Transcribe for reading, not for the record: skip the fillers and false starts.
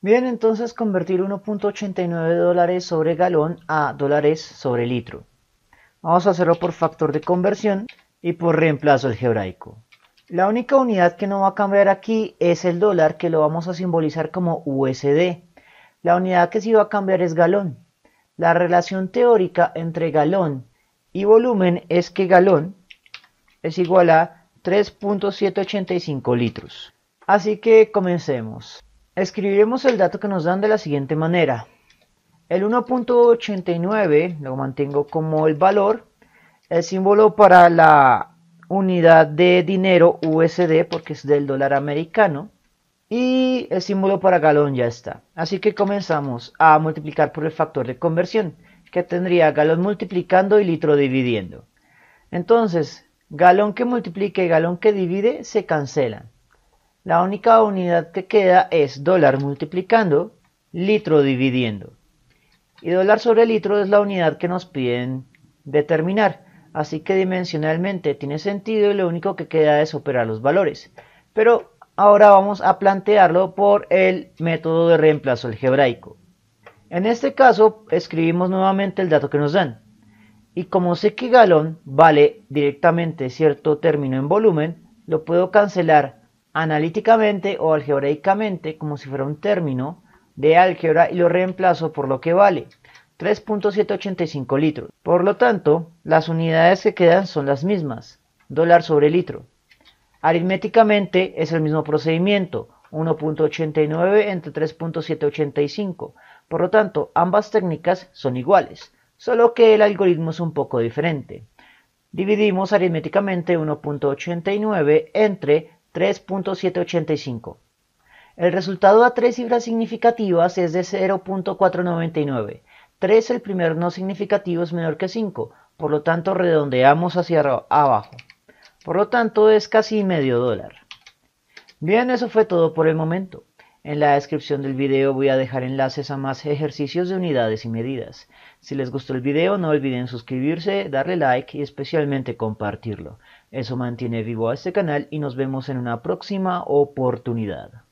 Bien, entonces convertir 1.89 dólares sobre galón a dólares sobre litro. Vamos a hacerlo por factor de conversión y por reemplazo algebraico. La única unidad que no va a cambiar aquí es el dólar, que lo vamos a simbolizar como USD. La unidad que sí va a cambiar es galón. La relación teórica entre galón y volumen es que galón es igual a 3.785 litros. Así que comencemos. Escribiremos el dato que nos dan de la siguiente manera. El 1.89 lo mantengo como el valor, el símbolo para la unidad de dinero USD porque es del dólar americano y el símbolo para galón ya está. Así que comenzamos a multiplicar por el factor de conversión, que tendría galón multiplicando y litro dividiendo. Entonces, galón que multiplique y galón que divide se cancelan. La única unidad que queda es dólar multiplicando, litro dividiendo. Y dólar sobre litro es la unidad que nos piden determinar. Así que dimensionalmente tiene sentido y lo único que queda es operar los valores. Pero ahora vamos a plantearlo por el método de reemplazo algebraico. En este caso escribimos nuevamente el dato que nos dan. Y como sé que galón vale directamente cierto término en volumen, lo puedo cancelar analíticamente o algebraicamente como si fuera un término de álgebra y lo reemplazo por lo que vale, 3.785 litros. Por lo tanto, las unidades que quedan son las mismas, dólar sobre litro. Aritméticamente es el mismo procedimiento, 1.89 entre 3.785. Por lo tanto, ambas técnicas son iguales, solo que el algoritmo es un poco diferente. Dividimos aritméticamente 1.89 entre 3.785. El resultado a tres cifras significativas es de 0.499. 3, el primer no significativo, es menor que 5, por lo tanto redondeamos hacia abajo. Por lo tanto es casi medio dólar. Bien, eso fue todo por el momento. En la descripción del video voy a dejar enlaces a más ejercicios de unidades y medidas. Si les gustó el video no olviden suscribirse, darle like y especialmente compartirlo. Eso mantiene vivo a este canal y nos vemos en una próxima oportunidad.